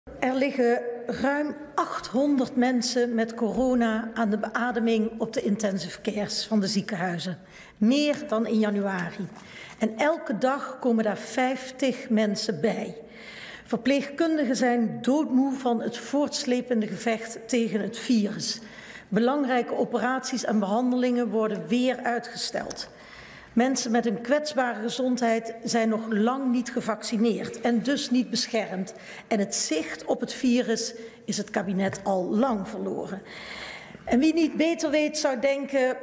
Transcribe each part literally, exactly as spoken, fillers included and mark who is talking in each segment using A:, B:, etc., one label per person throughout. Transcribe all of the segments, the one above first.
A: Er liggen ruim achthonderd mensen met corona aan de beademing op de intensive cares van de ziekenhuizen. Meer dan in januari. En elke dag komen daar vijftig mensen bij. Verpleegkundigen zijn doodmoe van het voortslepende gevecht tegen het virus. Belangrijke operaties en behandelingen worden weer uitgesteld. Mensen met een kwetsbare gezondheid zijn nog lang niet gevaccineerd en dus niet beschermd. En het zicht op het virus is het kabinet al lang verloren. En wie niet beter weet zou denken,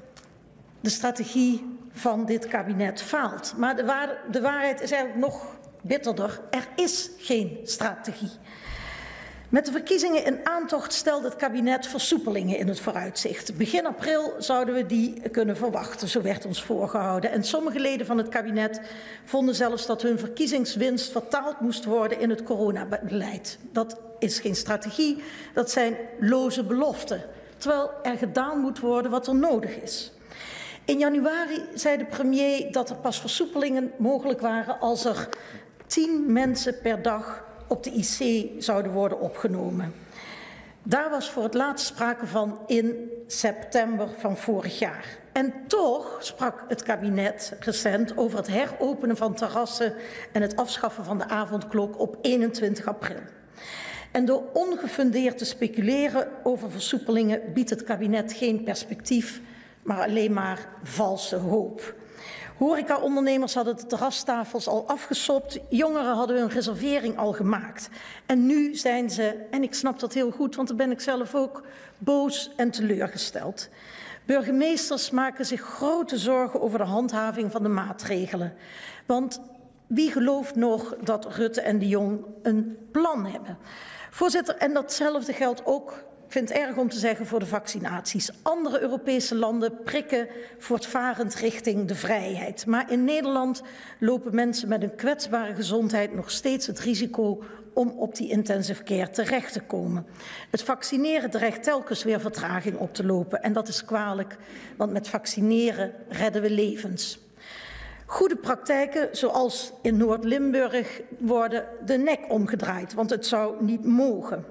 A: de strategie van dit kabinet faalt. Maar de, waar, de waarheid is eigenlijk nog bitterder. Er is geen strategie. Met de verkiezingen in aantocht stelde het kabinet versoepelingen in het vooruitzicht. Begin april zouden we die kunnen verwachten, zo werd ons voorgehouden. En sommige leden van het kabinet vonden zelfs dat hun verkiezingswinst vertaald moest worden in het coronabeleid. Dat is geen strategie, dat zijn loze beloften. Terwijl er gedaan moet worden wat er nodig is. In januari zei de premier dat er pas versoepelingen mogelijk waren als er tien mensen per dag op de I C zouden worden opgenomen. Daar was voor het laatst sprake van in september van vorig jaar. En toch sprak het kabinet recent over het heropenen van terrassen en het afschaffen van de avondklok op eenentwintig april. En door ongefundeerd te speculeren over versoepelingen biedt het kabinet geen perspectief, maar alleen maar valse hoop. Horecaondernemers hadden de terrastafels al afgesopt, jongeren hadden hun reservering al gemaakt. En nu zijn ze, en ik snap dat heel goed, want daar ben ik zelf ook, boos en teleurgesteld. Burgemeesters maken zich grote zorgen over de handhaving van de maatregelen. Want wie gelooft nog dat Rutte en de Jong een plan hebben? Voorzitter, en datzelfde geldt ook, ik vind het erg om te zeggen, voor de vaccinaties. Andere Europese landen prikken voortvarend richting de vrijheid. Maar in Nederland lopen mensen met een kwetsbare gezondheid nog steeds het risico om op die intensive care terecht te komen. Het vaccineren dreigt telkens weer vertraging op te lopen. En dat is kwalijk, want met vaccineren redden we levens. Goede praktijken, zoals in Noord-Limburg, worden de nek omgedraaid, want het zou niet mogen.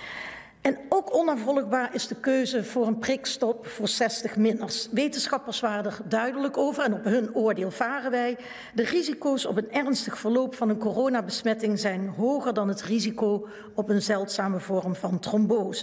A: En ook onafvolgbaar is de keuze voor een prikstop voor zestig-minners. Wetenschappers waren er duidelijk over en op hun oordeel varen wij. De risico's op een ernstig verloop van een coronabesmetting zijn hoger dan het risico op een zeldzame vorm van trombose.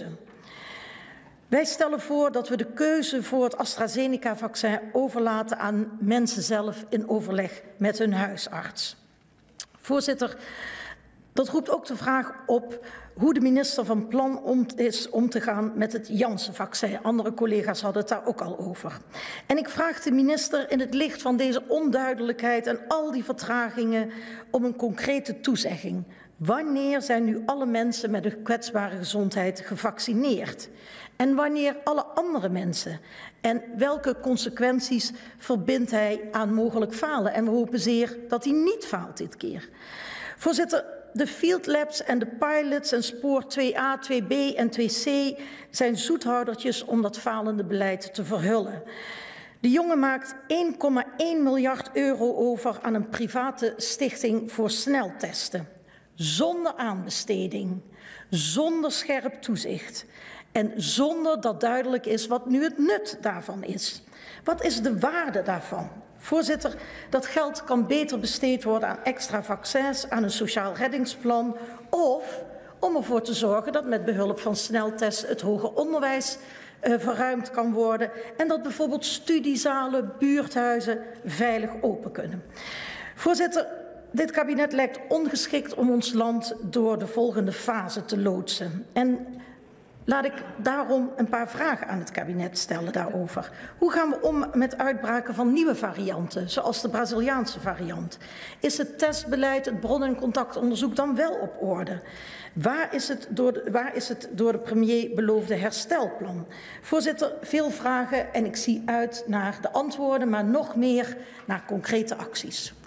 A: Wij stellen voor dat we de keuze voor het AstraZeneca-vaccin overlaten aan mensen zelf in overleg met hun huisarts. Voorzitter, dat roept ook de vraag op hoe de minister van plan om is om te gaan met het Janssen-vaccin. Andere collega's hadden het daar ook al over. En ik vraag de minister in het licht van deze onduidelijkheid en al die vertragingen om een concrete toezegging. Wanneer zijn nu alle mensen met een kwetsbare gezondheid gevaccineerd? En wanneer alle andere mensen? En welke consequenties verbindt hij aan mogelijk falen? En we hopen zeer dat hij niet faalt dit keer. Voorzitter, de field labs en de pilots en spoor twee a, twee b en twee c zijn zoethoudertjes om dat falende beleid te verhullen. De jongen maakt één komma één miljard euro over aan een private stichting voor sneltesten. Zonder aanbesteding, zonder scherp toezicht en zonder dat duidelijk is wat nu het nut daarvan is. Wat is de waarde daarvan? Voorzitter, dat geld kan beter besteed worden aan extra vaccins, aan een sociaal reddingsplan of om ervoor te zorgen dat met behulp van sneltesten het hoger onderwijs uh, verruimd kan worden en dat bijvoorbeeld studiezalen, buurthuizen veilig open kunnen. Voorzitter, dit kabinet lijkt ongeschikt om ons land door de volgende fase te loodsen. En laat ik daarom een paar vragen aan het kabinet stellen daarover. Hoe gaan we om met uitbraken van nieuwe varianten, zoals de Braziliaanse variant? Is het testbeleid, het bron- en contactonderzoek dan wel op orde? Waar is het door de, waar is het door de premier beloofde herstelplan? Voorzitter, veel vragen en ik zie uit naar de antwoorden, maar nog meer naar concrete acties.